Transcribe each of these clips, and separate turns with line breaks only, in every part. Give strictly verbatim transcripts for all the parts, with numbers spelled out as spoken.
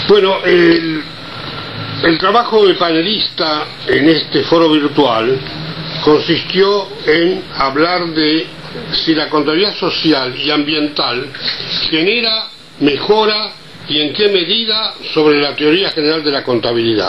Bueno, el, el trabajo de panelista en este foro virtual consistió en hablar de si la contabilidad social y ambiental genera mejora y en qué medida sobre la teoría general de la contabilidad.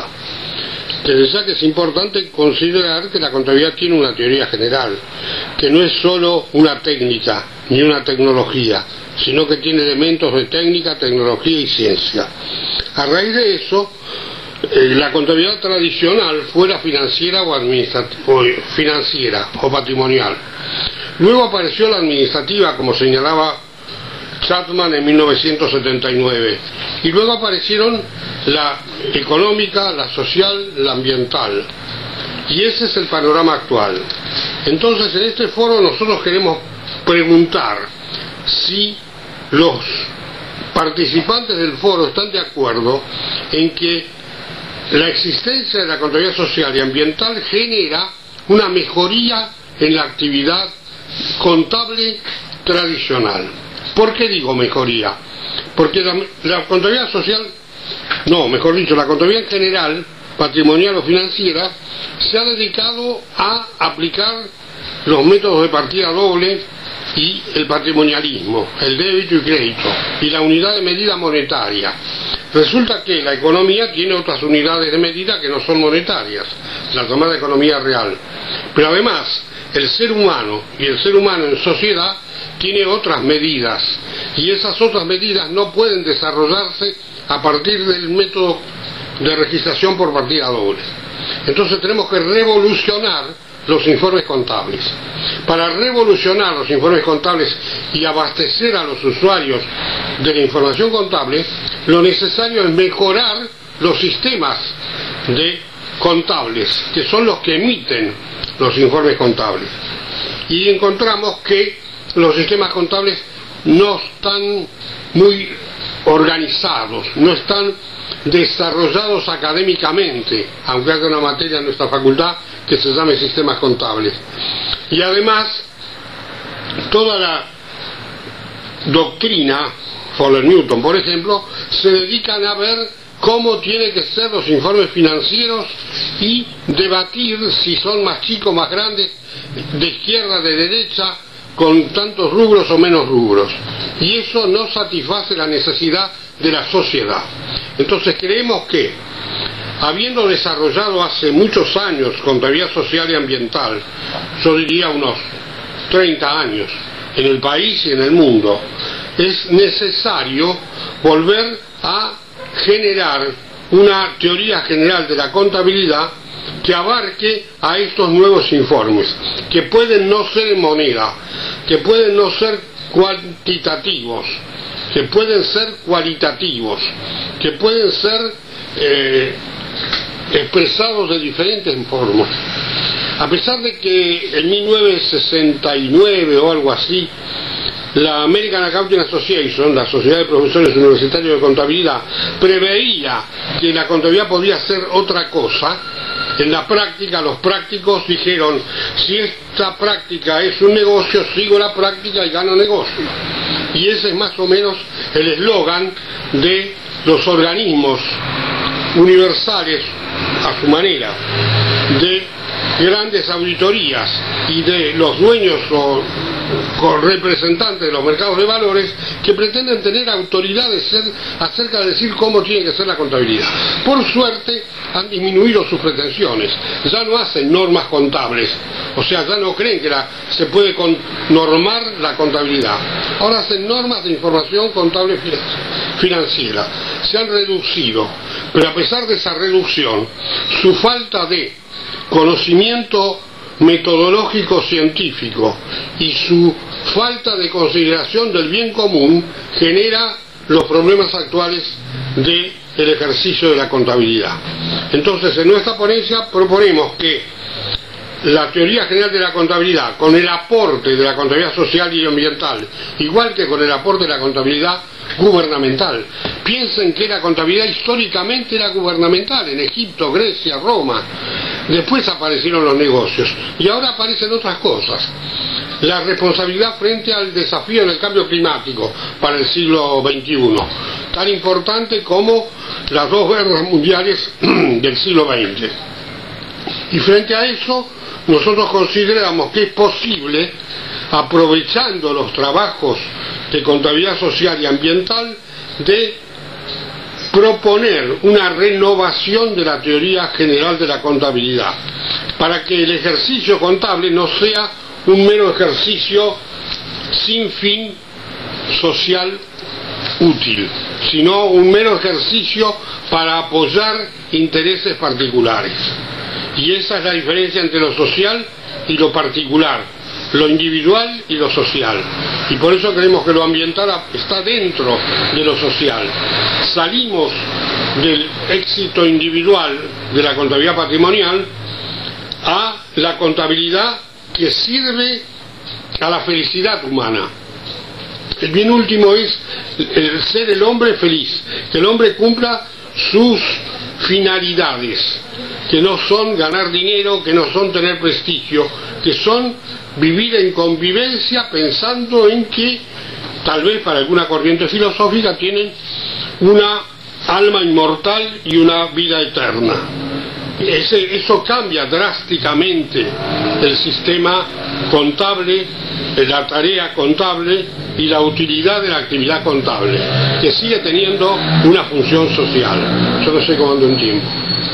Desde ya que es importante considerar que la contabilidad tiene una teoría general, que no es solo una técnica ni una tecnología, sino que tiene elementos de técnica, tecnología y ciencia. A raíz de eso, eh, la contabilidad tradicional fuera financiera o, o financiera o patrimonial. Luego apareció la administrativa, como señalaba Chapman en mil novecientos setenta y nueve, y luego aparecieron la económica, la social, la ambiental, y ese es el panorama actual. Entonces, en este foro nosotros queremos preguntar si los participantes del foro están de acuerdo en que la existencia de la contabilidad social y ambiental genera una mejoría en la actividad contable tradicional. ¿Por qué digo mejoría? Porque la, la contabilidad social, no, mejor dicho, la contabilidad en general, patrimonial o financiera, se ha dedicado a aplicar los métodos de partida doble y el patrimonialismo, el débito y crédito, y la unidad de medida monetaria. Resulta que la economía tiene otras unidades de medida que no son monetarias, la llamada economía real. Pero además, el ser humano y el ser humano en sociedad tiene otras medidas, y esas otras medidas no pueden desarrollarse a partir del método de registración por partida doble. Entonces tenemos que revolucionar los informes contables. Para revolucionar los informes contables y abastecer a los usuarios de la información contable, lo necesario es mejorar los sistemas de contables, que son los que emiten los informes contables. Y encontramos que los sistemas contables no están muy organizados, no están desarrollados académicamente, aunque haya una materia en nuestra facultad que se llame sistemas contables. Y además, toda la doctrina, Fowler-Newton por ejemplo, se dedican a ver cómo tienen que ser los informes financieros y debatir si son más chicos, más grandes, de izquierda, de derecha, con tantos rubros o menos rubros. Y eso no satisface la necesidad de la sociedad. Entonces creemos que, habiendo desarrollado hace muchos años contabilidad social y ambiental, yo diría unos treinta años, en el país y en el mundo, es necesario volver a generar una teoría general de la contabilidad que abarque a estos nuevos informes, que pueden no ser en moneda, que pueden no ser cuantitativos, que pueden ser cualitativos, que pueden ser eh, expresados de diferentes formas. A pesar de que en mil novecientos sesenta y nueve o algo así, la American Accounting Association, la Sociedad de Profesores Universitarios de Contabilidad, preveía que la contabilidad podía ser otra cosa, en la práctica los prácticos dijeron: si esta práctica es un negocio, sigo la práctica y gano negocio. Y ese es más o menos el eslogan de los organismos universales, a su manera, de grandes auditorías y de los dueños o representantes de los mercados de valores, que pretenden tener autoridad de ser, acerca de decir cómo tiene que ser la contabilidad. Por suerte han disminuido sus pretensiones, ya no hacen normas contables, o sea, ya no creen que la, se puede con, normar la contabilidad, ahora hacen normas de información contable financiera. Se han reducido, pero a pesar de esa reducción, su falta de conocimiento metodológico científico y su falta de consideración del bien común genera los problemas actuales del ejercicio de la contabilidad. Entonces, en nuestra ponencia proponemos que la teoría general de la contabilidad, con el aporte de la contabilidad social y ambiental, igual que con el aporte de la contabilidad gubernamental. Piensen que la contabilidad históricamente era gubernamental, en Egipto, Grecia, Roma. Después aparecieron los negocios y ahora aparecen otras cosas. la responsabilidad frente al desafío del cambio climático para el siglo veintiuno, tan importante como las dos guerras mundiales del siglo veinte. Y frente a eso, nosotros consideramos que es posible, aprovechando los trabajos de contabilidad social y ambiental, de proponer una renovación de la teoría general de la contabilidad, para que el ejercicio contable no sea un mero ejercicio sin fin social útil, sino un mero ejercicio para apoyar intereses particulares. Y esa es la diferencia entre lo social y lo particular, lo individual y lo social. Y por eso creemos que lo ambiental está dentro de lo social. Salimos del éxito individual de la contabilidad patrimonial a la contabilidad que sirve a la felicidad humana. El bien último es el ser el hombre feliz, que el hombre cumpla sus finalidades, que no son ganar dinero, que no son tener prestigio, que son vivir en convivencia pensando en que tal vez para alguna corriente filosófica tienen una alma inmortal y una vida eterna. Ese, eso cambia drásticamente el sistema contable, la tarea contable y la utilidad de la actividad contable, que sigue teniendo una función social. Yo no sé cómo ando en tiempo.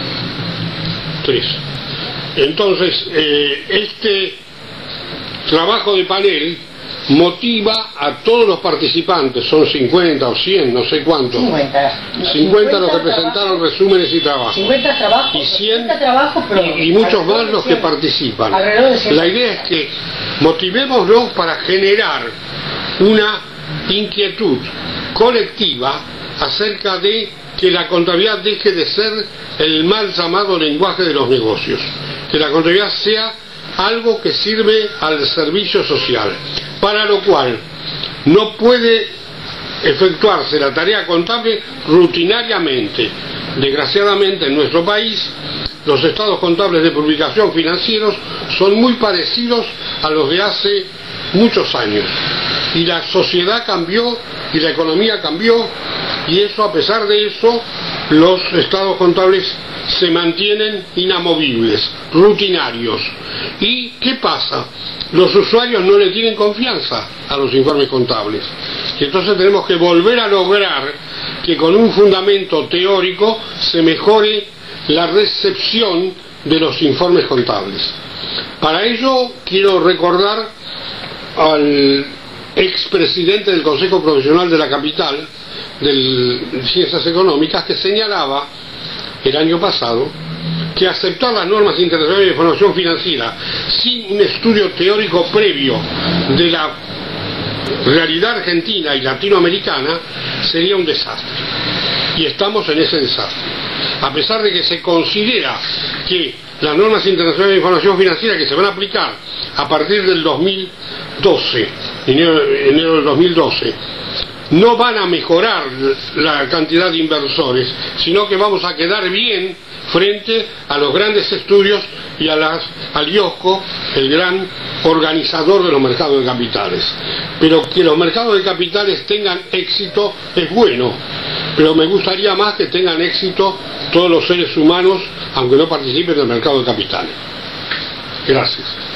Tres. Entonces, eh, este trabajo de panel motiva a todos los participantes, son cincuenta o cien, no sé cuántos.
cincuenta.
cincuenta los que presentaron resúmenes y trabajos.
cincuenta trabajos.
Y cien
cincuenta trabajos, pero
y, y muchos más los que participan. La idea es que motivémonos para generar una inquietud colectiva acerca de que la contabilidad deje de ser el mal llamado lenguaje de los negocios, que la contabilidad sea algo que sirve al servicio social, para lo cual no puede efectuarse la tarea contable rutinariamente. Desgraciadamente en nuestro país los estados contables de publicación financieros son muy parecidos a los de hace muchos años, y la sociedad cambió y la economía cambió, y eso, a pesar de eso, los estados contables se mantienen inamovibles, rutinarios. ¿Y qué pasa? Los usuarios no le tienen confianza a los informes contables, y entonces tenemos que volver a lograr que con un fundamento teórico se mejore la recepción de los informes contables. Para ello quiero recordar al expresidente del Consejo Profesional de la Capital de Ciencias Económicas, que señalaba el año pasado que aceptar las normas internacionales de información financiera sin un estudio teórico previo de la realidad argentina y latinoamericana sería un desastre. Y estamos en ese desastre. A pesar de que se considera que las normas internacionales de información financiera que se van a aplicar a partir del dos mil doce, enero, enero del dos mil doce, no van a mejorar la cantidad de inversores, sino que vamos a quedar bien frente a los grandes estudios y a las, al I O S C O, el gran organizador de los mercados de capitales. Pero que los mercados de capitales tengan éxito es bueno, pero me gustaría más que tengan éxito todos los seres humanos, aunque no participen del mercado de capitales. Gracias.